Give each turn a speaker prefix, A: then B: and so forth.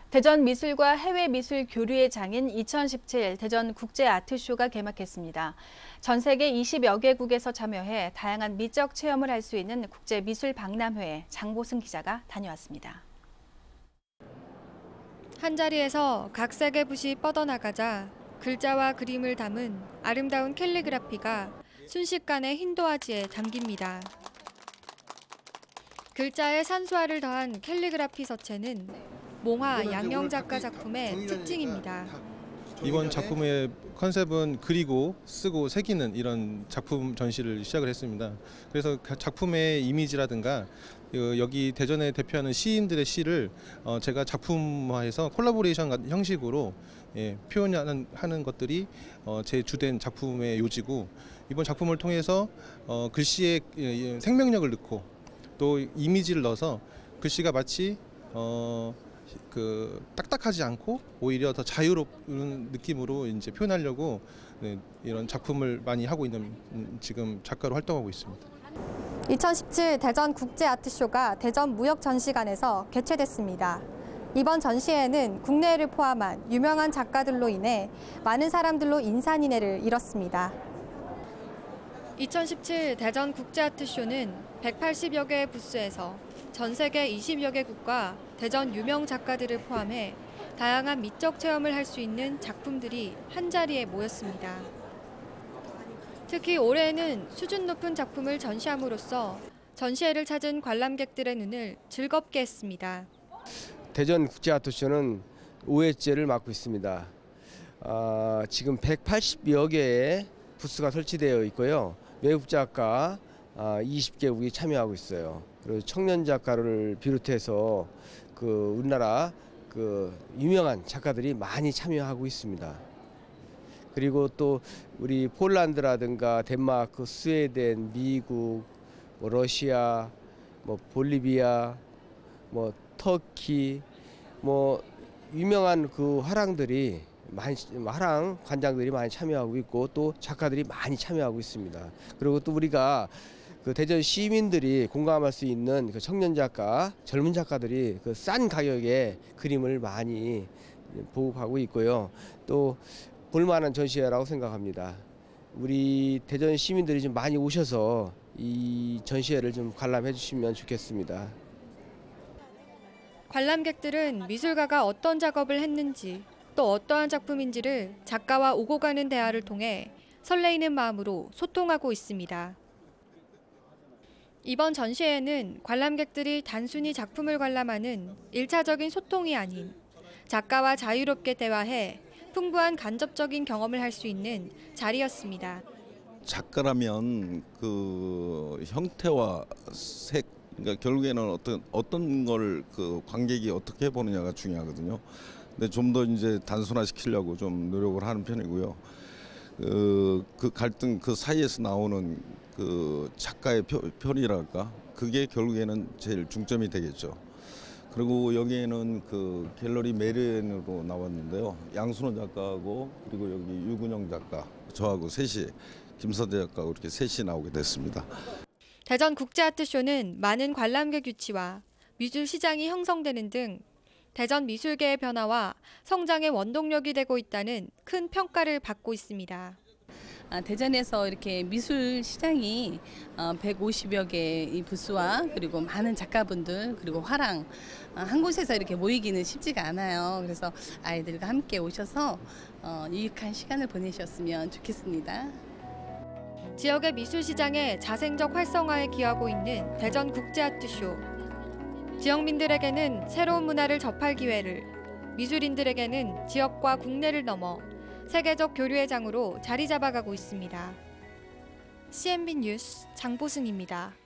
A: 대전 미술과 해외 미술 교류의 장인 2017 대전 국제 아트쇼가 개막했습니다. 전 세계 20여 개국에서 참여해 다양한 미적 체험을 할 수 있는 국제 미술 박람회에 장보승 기자가 다녀왔습니다.
B: 한자리에서 각색의 붓이 뻗어나가자 글자와 그림을 담은 아름다운 캘리그라피가 순식간에 흰도화지에 담깁니다. 글자에 산수화를 더한 캘리그라피 서체는 몽화 양영 작가 작품의 특징입니다.
C: 이번 작품의 컨셉은 그리고 쓰고 새기는 이런 작품 전시를 시작을 했습니다. 그래서 작품의 이미지라든가 여기 대전에 대표하는 시인들의 시를 제가 작품화해서 콜라보레이션 형식으로 표현하는 것들이 제 주된 작품의 요지고, 이번 작품을 통해서 글씨에 생명력을 넣고 또 이미지를 넣어서 글씨가 마치 딱딱하지 않고 오히려 더 자유로운 느낌으로 이제 표현하려고 이런 작품을 많이 하고 있는 지금 작가로 활동하고 있습니다.
B: 2017 대전 국제 아트쇼가 대전 무역전시관에서 개최됐습니다. 이번 전시회는 국내를 포함한 유명한 작가들로 인해 많은 사람들로 인산인해를 이뤘습니다. 2017 대전 국제 아트쇼는 180여 개의 부스에서 전 세계 20여 개국과 대전 유명 작가들을 포함해 다양한 미적 체험을 할 수 있는 작품들이 한자리에 모였습니다. 특히 올해에는 수준 높은 작품을 전시함으로써 전시회를 찾은 관람객들의 눈을 즐겁게 했습니다.
D: 대전 국제 아트쇼는 5회째를 맡고 있습니다. 지금 180여 개의 부스가 설치되어 있고요. 외국 작가 20개국이 참여하고 있어요. 그리고 청년 작가를 비롯해서 우리나라 유명한 작가들이 많이 참여하고 있습니다. 그리고 또 우리 폴란드라든가 덴마크, 스웨덴, 미국, 러시아, 볼리비아, 터키, 유명한 화랑들이 화랑 관장들이 많이 참여하고 있고, 또 작가들이 많이 참여하고 있습니다. 그리고 또 우리가 대전 시민들이 공감할 수 있는 청년 작가, 젊은 작가들이 싼 가격에 그림을 많이 보급하고 있고요. 또 볼만한 전시회라고 생각합니다. 우리 대전 시민들이 좀 많이 오셔서 이 전시회를 좀 관람해 주시면 좋겠습니다.
B: 관람객들은 미술가가 어떤 작업을 했는지, 또 어떠한 작품인지를 작가와 오고 가는 대화를 통해 설레이는 마음으로 소통하고 있습니다. 이번 전시회에는 관람객들이 단순히 작품을 관람하는 1차적인 소통이 아닌 작가와 자유롭게 대화해 풍부한 간접적인 경험을 할 수 있는 자리였습니다.
E: 작가라면 형태와 색, 그러니까 결국에는 어떤 걸 관객이 어떻게 보느냐가 중요하거든요. 근데 좀 더 이제 단순화시키려고 좀 노력을 하는 편이고요. 그 갈등 사이에서 나오는 작가의 표현이랄까, 그게 결국에는 제일 중점이 되겠죠. 그리고 여기에는 갤러리 메리엔으로 나왔는데요. 양순호 작가하고 그리고 여기 유근영 작가, 저하고 셋이, 김서대 작가하고 이렇게 셋이 나오게 됐습니다.
B: 대전 국제 아트쇼는 많은 관람객 유치와 미술 시장이 형성되는 등 대전 미술계의 변화와 성장의 원동력이 되고 있다는 큰 평가를 받고 있습니다.
F: 대전에서 이렇게 미술 시장이 150여 개의 부스와 그리고 많은 작가분들, 그리고 화랑 한 곳에서 이렇게 모이기는 쉽지가 않아요. 그래서 아이들과 함께 오셔서 유익한 시간을 보내셨으면 좋겠습니다.
B: 지역의 미술 시장의 자생적 활성화에 기여하고 있는 대전 국제 아트쇼. 지역민들에게는 새로운 문화를 접할 기회를, 미술인들에게는 지역과 국내를 넘어 세계적 교류의 장으로 자리 잡아가고 있습니다. CNB 뉴스 장보승입니다.